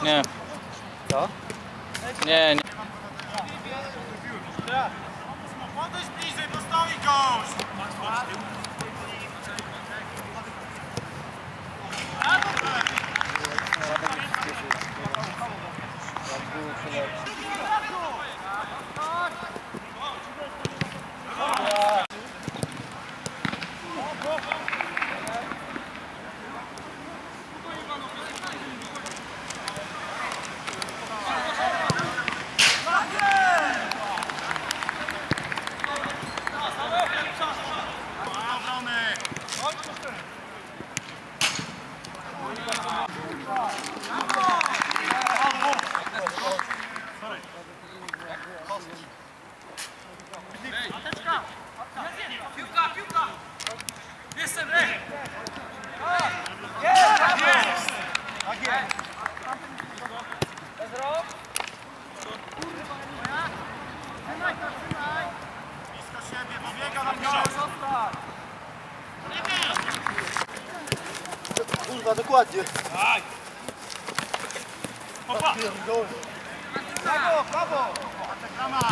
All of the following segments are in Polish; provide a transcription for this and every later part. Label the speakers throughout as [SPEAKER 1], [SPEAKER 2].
[SPEAKER 1] Nie.
[SPEAKER 2] Co?
[SPEAKER 1] Nie, nie.
[SPEAKER 3] Podejdź bliżej, bo stoi gość! Piłka! Jestem, rej! Jest! Tak jest! Bezro! Trzymaj! Blisko siebie, pobiega na piłę!
[SPEAKER 2] Kurwa, dokładnie.
[SPEAKER 3] Daj! Popa! Brawo, brawo! Atakama!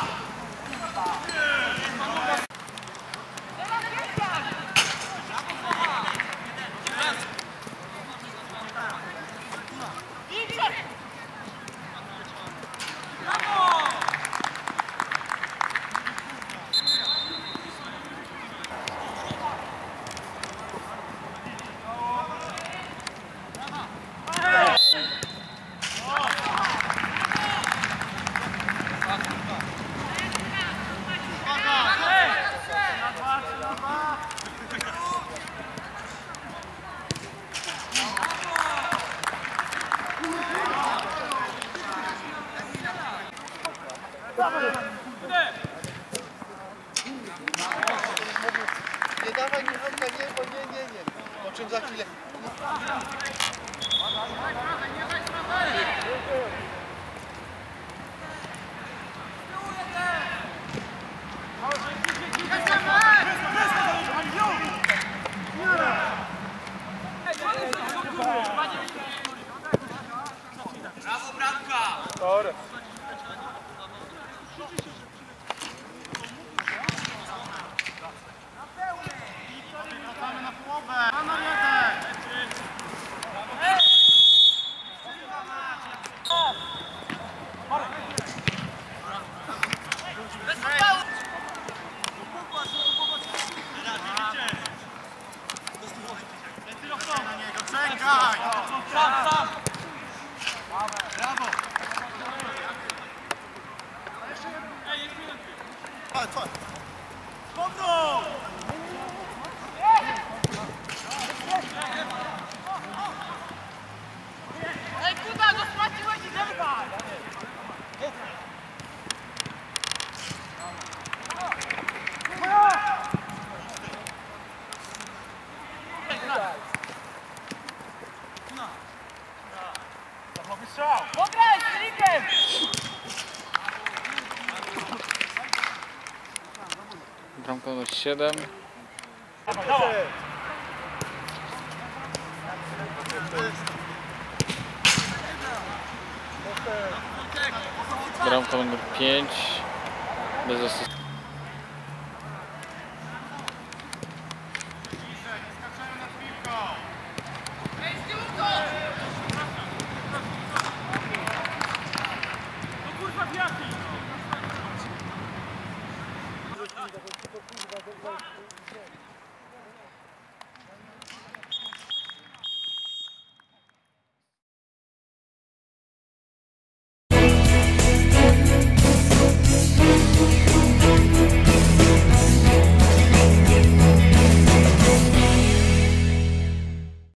[SPEAKER 2] Nie dawaj mi Hanka, nie, bo nie. O czym za chwilę.
[SPEAKER 3] Brawo, Branka!
[SPEAKER 2] Dobra.
[SPEAKER 3] Wracamy na połowę! Na jeden! Na niego, czekaj! Sam! Brawo! Spokój!
[SPEAKER 4] Ej, Kuba, go spłaciłeś i zerwaj! Pograj z Filikiem!
[SPEAKER 1] Bramka numer 7. Bramka numer 5. Bez asysty.